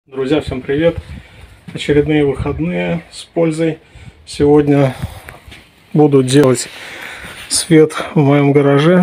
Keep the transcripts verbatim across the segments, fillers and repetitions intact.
Друзья, всем привет! Очередные выходные с пользой. Сегодня буду делать свет в моем гараже,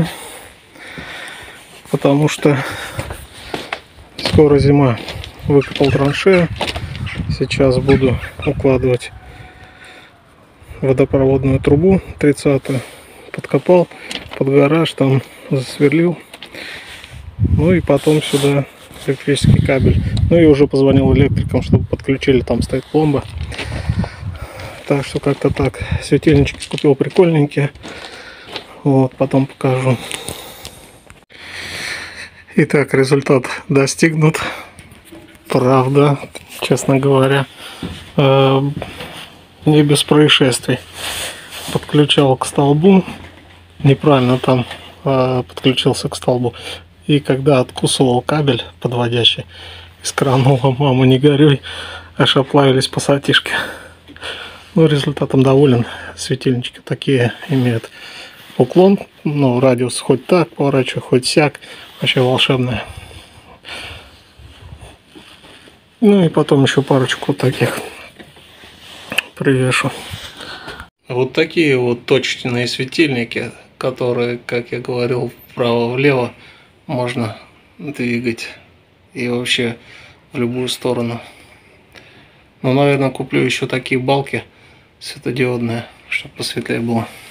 потому что скоро зима. Выкопал траншею. Сейчас буду укладывать водопроводную трубу тридцатую. Подкопал под гараж, там засверлил. Ну и потом сюда электрический кабель. Ну и уже позвонил электрикам, чтобы подключили, там стоит пломба. Так что как-то так. Светильнички купил прикольненькие. Вот, потом покажу. Итак, результат достигнут. Правда, честно говоря, э, не без происшествий. Подключал к столбу. Неправильно там э, подключился к столбу. И когда откусывал кабель подводящий, искранула, мама, не горюй, аж оплавились пассатишки. Ну, результатом доволен. Светильнички такие имеют уклон, ну, радиус хоть так поворачиваю, хоть сяк. Вообще волшебная. Ну и потом еще парочку таких привешу. Вот такие вот точечные светильники, которые, как я говорил, вправо-влево можно двигать и вообще в любую сторону. Но, наверное, куплю еще такие балки светодиодные, чтобы посветлее было.